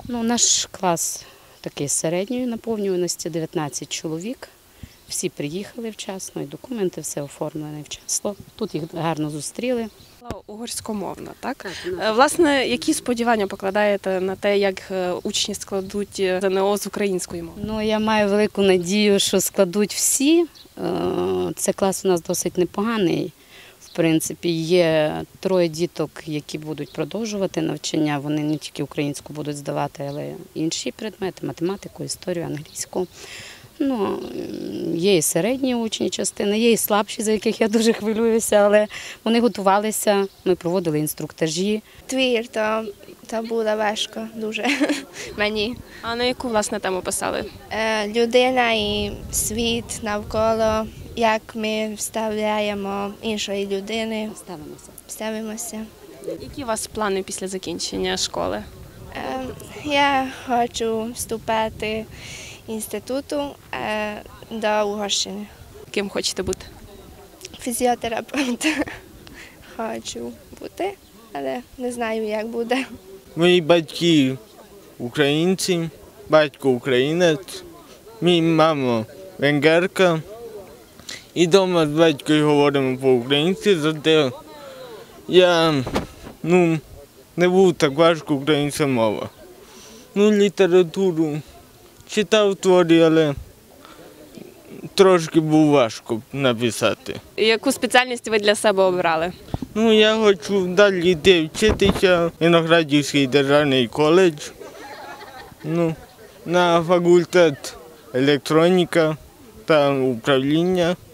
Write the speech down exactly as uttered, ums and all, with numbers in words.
Ну, наш клас такий середньої наповнюваності, дев'ятнадцять чоловік. Всі приїхали вчасно, і документи все оформлені вчасно. Тут їх гарно зустріли. Угорськомовна, так? Так, Е, Власне, які сподівання покладаєте на те, як е, учні складуть ЗНО з української мови? Ну, я маю велику надію, що складуть всі. Е, Це клас у нас досить непоганий. В принципі, є троє діток, які будуть продовжувати навчання. Вони не тільки українську будуть здавати, але й інші предмети, математику, історію, англійську. Ну, є і середні учні частини, є і слабші, за яких я дуже хвилююся, але вони готувалися, ми проводили інструктажі. Твір, то, то було важко дуже мені. А на яку, власне, тему писали? Е, Людина і світ навколо, як ми вставляємо іншої людини, Ставимося. ставимося. Які у вас плани після закінчення школи? Е, Я хочу вступати в інституту е, до Угорщини. Ким хочете бути? Фізіотерапевт хочу бути, але не знаю, як буде. Мої батьки українці, батько українець, мій мама венгерка. І вдома з батькою говоримо по-українськи, зате я ну, не був так важко українська мова. Ну, літературу читав твори, але трошки був важко написати. Яку спеціальність ви для себе обрали? Ну, я хочу далі йти вчитися в Виноградівський державний коледж, ну, на факультет електроніка та управління.